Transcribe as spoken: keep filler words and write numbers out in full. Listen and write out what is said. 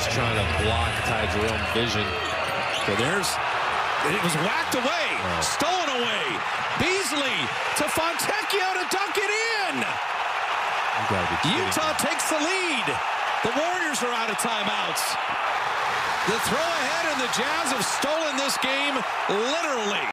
just trying to block Ty Jerome's vision. So there's, it was whacked away, oh. stolen away. Beasley to Fontecchio to dunk it in. Utah takes the lead. The Warriors are out of timeouts. The throw ahead, and the Jazz have stolen this game literally.